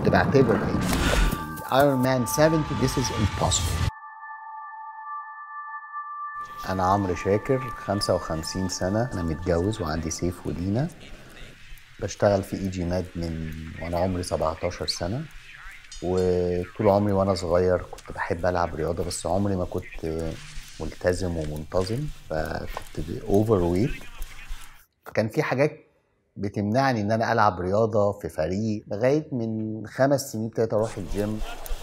كنت بعتبر ان Ironman 70 this is impossible. انا عمرو شاكر، 55 سنه، انا متجوز وعندي سيف ولينا. بشتغل في اي جي ماد من وانا عمري 17 سنه، وطول عمري وانا صغير كنت بحب العب رياضه، بس عمري ما كنت ملتزم ومنتظم، فكنت اوفر ويت. كان في حاجات بتمنعني ان انا العب رياضه في فريق لغايه من 5 سنين ابتديت اروح الجيم.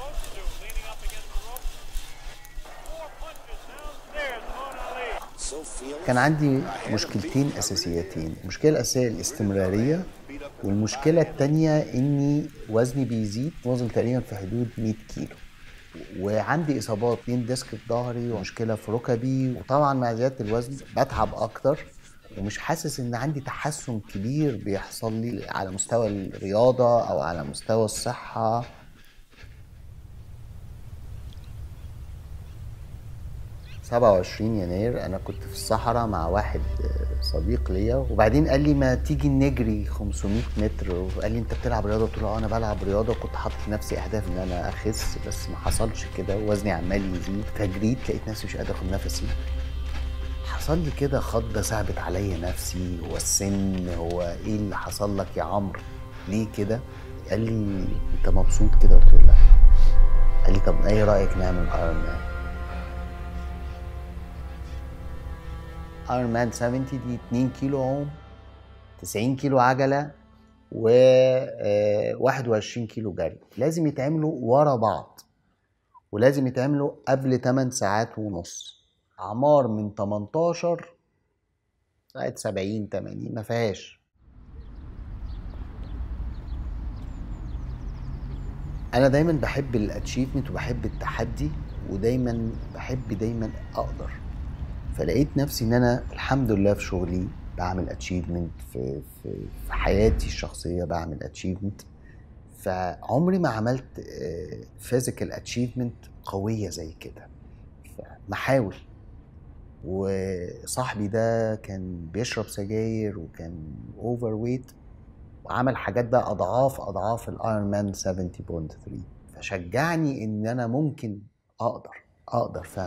كان عندي مشكلتين اساسيتين، المشكله الاساسيه الاستمراريه، والمشكله الثانيه اني وزني بيزيد، وزن تقريبا في حدود 100 كيلو، وعندي اصابات، 2 ديسك في ظهري ومشكله في ركبي، وطبعا مع زياده الوزن بتعب اكتر، ومش حاسس ان عندي تحسن كبير بيحصل لي على مستوى الرياضه او على مستوى الصحه. 27 يناير انا كنت في الصحراء مع واحد صديق ليا، وبعدين قال لي ما تيجي نجري 500 متر، وقال لي انت بتلعب رياضه؟ قلت له انا بلعب رياضه، وكنت حاطط لنفسي اهداف ان انا اخس، بس ما حصلش كده، وزني عمال يزيد، فجريت لقيت نفسي مش قادر اخد نفسي. حصل لي كده خضه صعبت عليا نفسي، هو السن، هو ايه اللي حصل لك يا عمرو؟ ليه كده؟ قال لي انت مبسوط كده؟ قلت له لا. قال لي طب ايه رايك نعمل ايرون مان؟ ايرون مان 70 دي 2 كيلو عوم، 90 كيلو عجله، و 21 كيلو جري، لازم يتعملوا ورا بعض، ولازم يتعملوا قبل 8 ساعات ونص. اعمار من 18 لغايه 70 80 ما فيهاش. انا دايما بحب الاتشيفمنت وبحب التحدي، ودايما بحب دايما اقدر، فلقيت نفسي ان انا الحمد لله في شغلي بعمل اتشيفمنت، في حياتي الشخصيه بعمل اتشيفمنت، فعمري ما عملت فيزيكال اتشيفمنت قويه زي كده. فمحاول. وصاحبي ده كان بيشرب سجاير وكان اوفر ويت، وعمل حاجات بقى اضعاف اضعاف الايرون مان 70.3، فشجعني ان انا ممكن اقدر فعلا.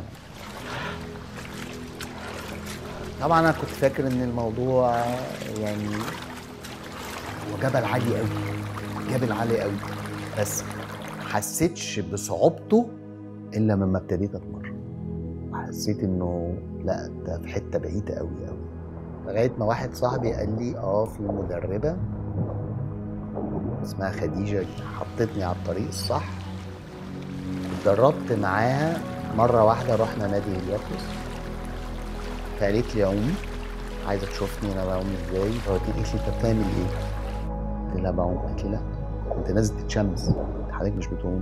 طبعا انا كنت فاكر ان الموضوع يعني هو جبل عالي قوي، جبل عالي قوي، بس حسيتش بصعوبته الا لما ابتديت اتمرن، وحسيت انه لا انت في حته بعيده قوي قوي، لغايه ما واحد صاحبي قال لي في مدربه اسمها خديجه حطتني على الطريق الصح. اتدربت معاها مره واحده، رحنا نادي هليوبوليس، فقالت لي عومي، عايزه تشوفني انا بعوم ازاي. فقالت لي انت بتعمل ايه؟ قلت لها بعوم. قالت لي لا انت نازل تتشمس، حضرتك مش بتعوم.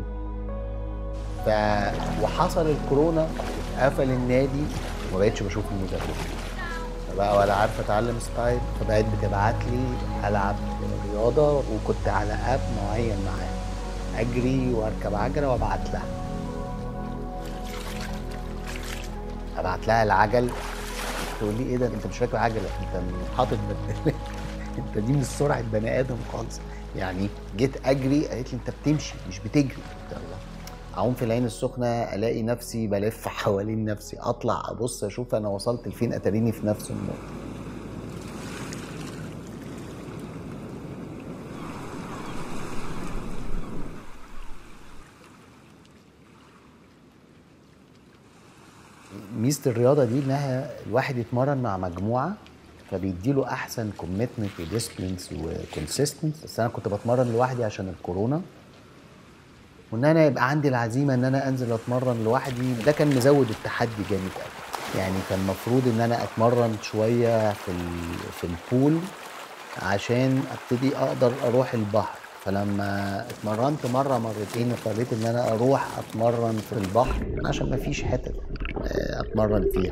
وحصل الكورونا، قفل النادي، وما بقتش بشوف المدرب، فبقى ولا عارفه اتعلم ستايل، فبقت بتبعت لي العب رياضه، وكنت على اب معين معاها اجري واركب عجله وابعت لها، ابعت لها العجل، تقول لي ايه ده انت مش راكب عجله، انت حاطط انت دي مش سرعه بني ادم خالص. يعني جيت اجري قالت لي انت بتمشي مش بتجري. قلت لها اعوم في العين السخنه الاقي نفسي بلف حوالين نفسي، اطلع ابص اشوف انا وصلت لفين، اتاريني في نفس النقطه. ميزه الرياضه دي انها الواحد يتمرن مع مجموعه، فبيديله احسن كوميتمنت وديسبلينز وكونسيستنس. بس انا كنت بتمرن لوحدي عشان الكورونا، وان انا يبقى عندي العزيمه ان انا انزل اتمرن لوحدي، ده كان مزود التحدي جامد قوي. يعني كان المفروض ان انا اتمرن شويه في البول عشان ابتدي اقدر اروح البحر، فلما اتمرنت مره مرتين اضطريت ان انا اروح اتمرن في البحر عشان ما فيش حتت اتمرن فيها.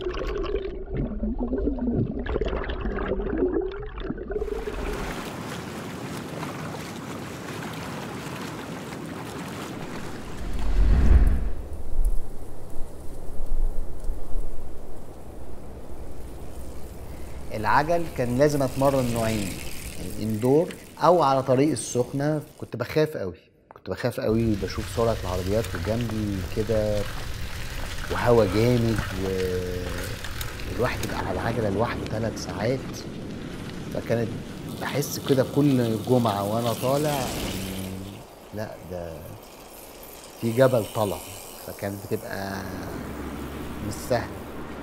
العجل كان لازم اتمرن نوعين، الاندور او على طريق السخنه. كنت بخاف قوي، كنت بخاف قوي، بشوف سرعه العربيات وجنبي كده وهوا جامد، والواحد يبقى على العجله لوحده 3 ساعات. فكانت بحس كده كل جمعه وانا طالع لا ده في جبل طلع، فكانت بتبقى مش سهله.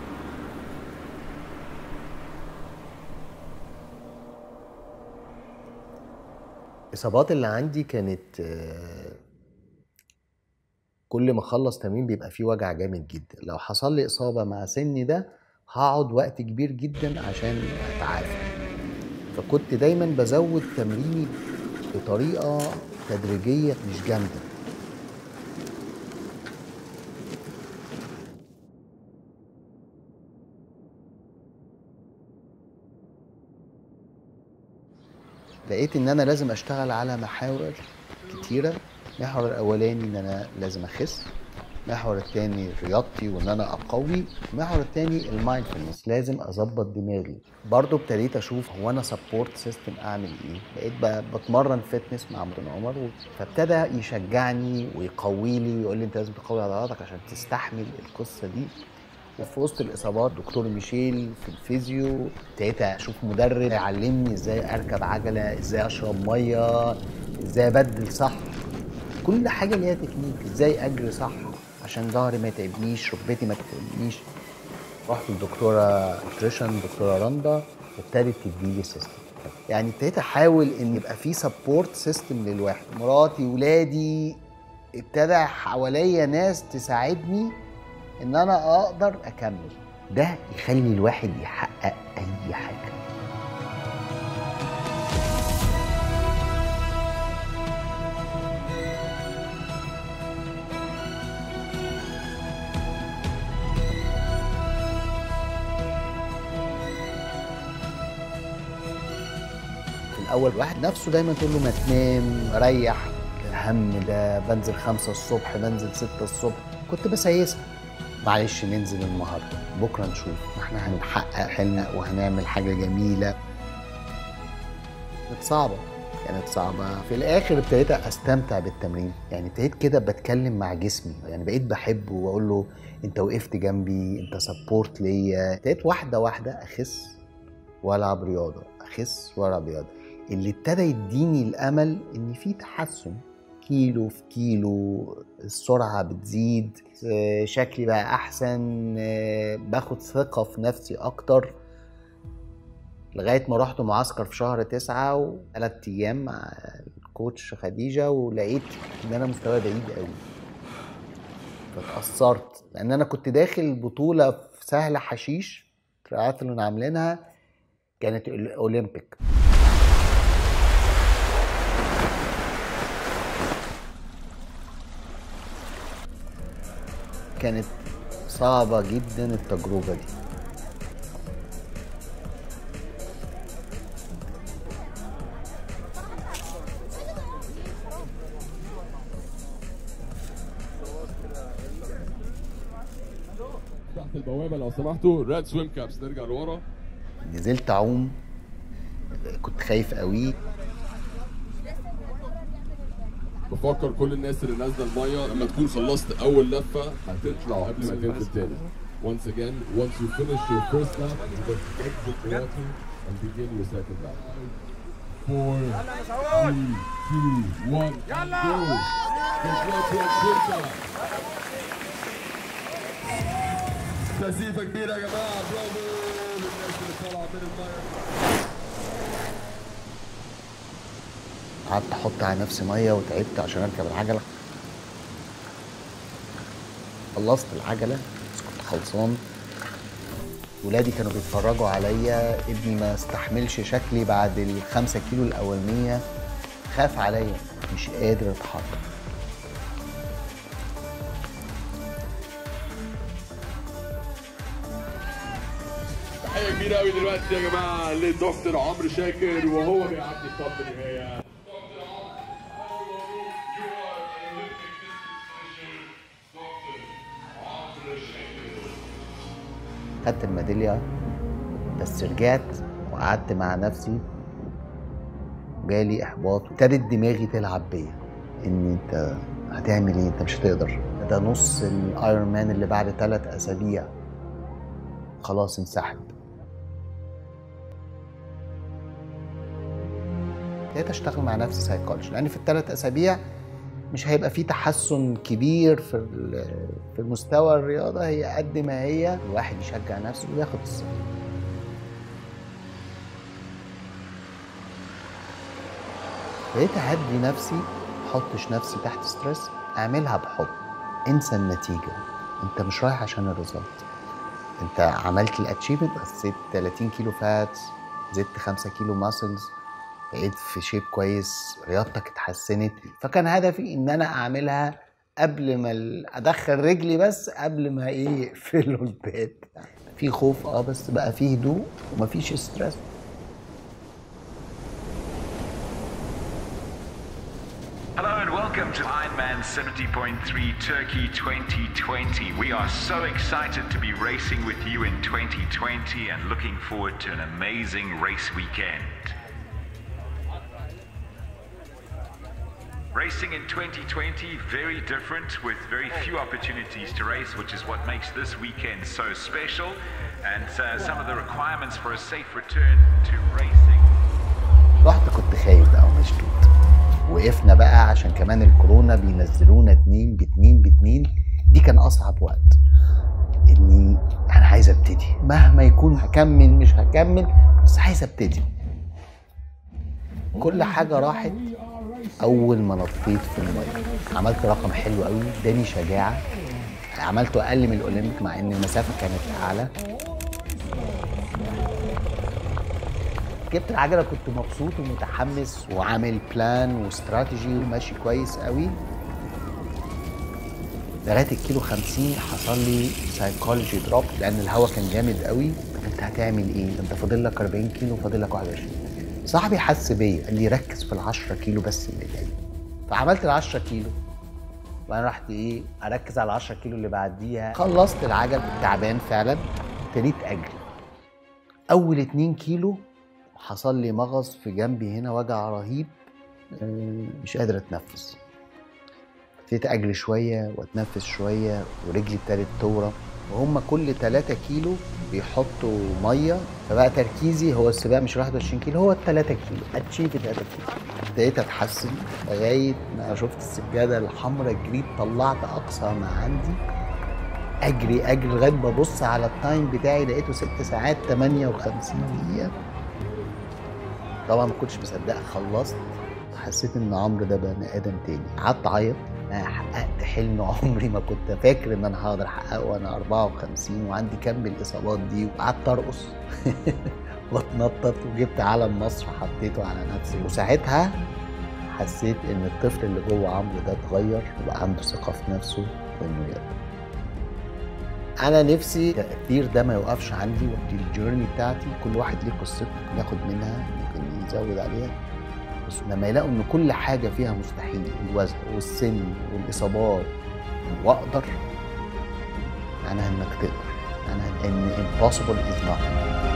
الإصابات اللي عندي كانت كل ما اخلص تمرين بيبقى فيه وجع جامد جدا. لو حصل لي إصابة مع سني ده هقعد وقت كبير جدا عشان أتعافى. فكنت دايما بزود تمريني بطريقة تدريجية مش جامدة. لقيت ان انا لازم اشتغل على محاور كتيرة. المحور الاولاني ان انا لازم اخس، المحور التاني رياضتي وان انا اقوي، المحور التاني المايندفولنس، لازم اظبط دماغي. برضو ابتديت اشوف هو انا سبورت سيستم اعمل ايه. بقيت بتمرن فتنس مع عمر، فابتدى يشجعني ويقوي لي ويقول لي انت لازم تقوي عضلاتك عشان تستحمل القصة دي. وفي وسط الاصابات دكتور ميشيل في الفيزيو ابتديت اشوف مدرب يعلمني ازاي اركب عجله، ازاي اشرب ميه، ازاي ابدل صح، كل حاجه ليها تكنيك، ازاي اجري صح عشان ظهري ما يتعبنيش، ركبتي ما تتعبنيش. رحت للدكتوره نوتريشن دكتوره رندا، ابتدت تديلي سيستم. يعني ابتديت احاول ان يبقى في سبورت سيستم للواحد، مراتي ولادي، ابتدى حواليا ناس تساعدني ان انا اقدر اكمل. ده يخلي الواحد يحقق اي حاجه. في الاول الواحد نفسه دايما تقول له ما تنام ريح، الهم ده بنزل 5 الصبح بنزل 6 الصبح، كنت بسيسها. معلش ننزل النهارده بكره نشوف، احنا هنحقق حلمنا وهنعمل حاجه جميله. كانت صعبة. في الآخر ابتديت أستمتع بالتمرين، يعني ابتديت كده بتكلم مع جسمي، يعني بقيت بحبه وأقول له أنت وقفت جنبي، أنت سبورت ليا. ابتديت واحدة واحدة أخس وألعب رياضة، أخس وألعب رياضة. اللي ابتدى يديني الأمل إن في تحسن، كيلو في كيلو، السرعة بتزيد، شكلي بقى أحسن، باخد ثقة في نفسي أكتر. لغاية ما رحت معسكر في شهر 9 و3 أيام مع الكوتش خديجة، ولقيت إن أنا مستواي بعيد قوي. فاتأثرت لأن أنا كنت داخل بطولة في سهل حشيش تراثلون عاملينها، كانت الأولمبيك. كانت صعبة جدا التجربة دي. تحت البوابه لو سمحتوا، ريد سويم كابس، نرجع لورا. نزلت اعوم، كنت خايف قوي. بفكر كل الناس اللي نازله الميه لما تكون خلصت اول لفه هتطلع قبل ما تنزل تاني. Once again, once you finish your first lap, you will exit the water and begin your second lap. 4, 3, 2, 1, go! Congratulations! تسقيفة كبيرة يا جماعة، برافو للناس اللي طالعة من المية. قعدت احط على نفسي ميه وتعبت عشان اركب العجله. خلصت العجله بس كنت خلصان. ولادي كانوا بيتفرجوا عليا، ابني ما استحملش شكلي بعد ال5 كيلو الاولانيه، خاف عليا مش قادر اتحرك. تحية كبيرة قوي دلوقتي يا جماعة لدكتور عمرو شاكر وهو بيعدي خط النهاية. خدت الميداليه بس رجعت وقعدت مع نفسي، جالي احباط وابتدت دماغي تلعب بيا. ان انت هتعمل ايه، انت مش هتقدر، ده نص الايرون مان اللي بعد 3 أسابيع خلاص انسحب. ابتديت اشتغل مع نفسي سايكولوجي، لان في ال3 أسابيع مش هيبقى في تحسن كبير في المستوى الرياضه، هي قد ما هي الواحد يشجع نفسه وياخد الثقه. بقيت اهدي نفسي، محطش نفسي تحت ستريس، اعملها بحب، انسى النتيجه، انت مش رايح عشان الريزلت، انت عملت الاتشيفمنت، خسيت 30 كيلو فات، زدت 5 كيلو ماسلز، بقيت في شيب كويس، رياضتك اتحسنت. فكان هدفي ان انا اعملها قبل ما ادخل رجلي، بس قبل ما يقفلوا الباب. في خوف بس بقى فيه هدوء ومفيش ستريس. Hello and welcome to Ironman 70.3 Turkey 2020. We are so excited to be racing with you in 2020 and looking forward to an amazing race weekend. Racing in 2020, very different with very few opportunities to race, which is what makes this weekend so special, and some of the requirements for a safe return to racing. رحت كنت خايف بقى ومشدود، وقفنا بقى عشان كمان الكورونا بينزلونا 2 ب2 دي كان اصعب وقت، اني انا عايز ابتدي مهما يكون، هكمل مش هكمل بس عايز ابتدي. كل حاجه راحت اول ما نطيت في الميه، عملت رقم حلو قوي اداني شجاعه، عملته اقل من الاولمبيك مع ان المسافه كانت اعلى. جبت العجله كنت مبسوط ومتحمس وعامل بلان واستراتيجي وماشي كويس قوي، لغايه الكيلو 50 حصل لي سايكولوجي دروب، لان الهواء كان جامد قوي. طب انت هتعمل ايه؟ انت فاضل لك 40 كيلو، فاضل لك 21. صاحبي حس بيا قال لي ركز في ال10 كيلو بس اللي جاي، فعملت ال10 كيلو وانا رحت اركز على ال10 كيلو اللي بعديها. خلصت العجل كنت تعبان فعلا، ابتديت اجري. اول 2 كيلو حصل لي مغص في جنبي هنا، وجع رهيب، مش قادر اتنفس. ابتديت اجري شويه واتنفس شويه ورجلي ابتدت تورم، وهم كل 3 كيلو بيحطوا ميه، فبقى تركيزي هو السباق مش 21 كيلو، هو ال3 كيلو، اتشيف 3 كيلو. ابتديت اتحسن لغايه ما شفت السجاده الحمراء، جريت طلعت اقصى ما عندي، اجري لغايه ببص على التايم بتاعي لقيته 6 ساعات 58 دقيقه. طبعا ما كنتش مصدقها. خلصت حسيت ان عمرو ده بني ادم تاني، قعدت اعيط، انا حققت حلم عمري ما كنت فاكر ان انا هقدر احققه وانا 54 وعندي كم الاصابات دي. وقعدت ارقص واتنطط وجبت علم مصر حطيته على نفسي، وساعتها حسيت ان الطفل اللي جوه عمرو ده اتغير وبقى عنده ثقه في نفسه وانه يقدر. انا نفسي التأثير ده ما يوقفش عندي، ودي الجيرني بتاعتي، كل واحد ليه قصته ناخد منها، ممكن يزود عليها، بس لما يلاقوا ان كل حاجه فيها مستحيل، الوزن والسن والاصابات، واقدر، معناها انك تقدر، معناها ان impossible is nothing.